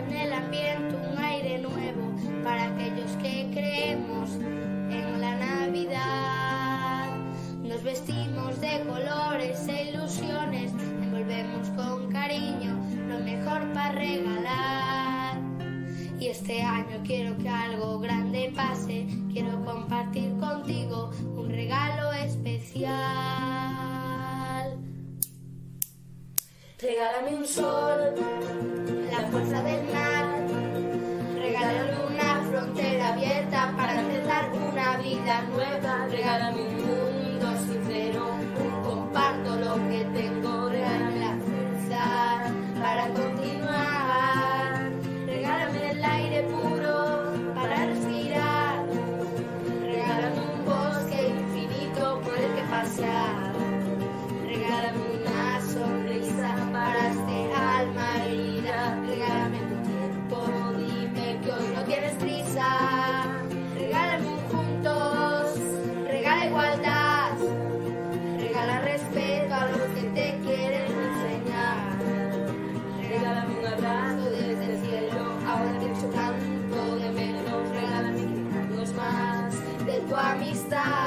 en el ambiente un aire nuevo para aquellos que creemos en la Navidad. Nos vestimos de colores e ilusiones, envolvemos con cariño lo mejor para regalar. Y este año quiero que algo grande pase, quiero compartir contigo un regalo especial. Regálame un sol, la fuerza del mar, regálame una frontera abierta para empezar una vida nueva. Regálame un mundo sincero, comparto lo que tengo, regálame la fuerza para continuar. Regálame el aire puro para respirar, regálame un bosque infinito por el que pasear, regálame una sonrisa para este alma herida, regálame tu tiempo, dime que hoy no tienes prisa, regálame un juntos, regala igualdad, regala respeto a los que te quieren enseñar, regálame un abrazo desde el cielo, ahora que yo tanto de menos, regálame unos más de tu amistad.